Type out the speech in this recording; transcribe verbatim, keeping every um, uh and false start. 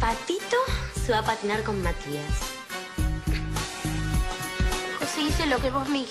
Patito se va a patinar con Matías. José hice lo que vos me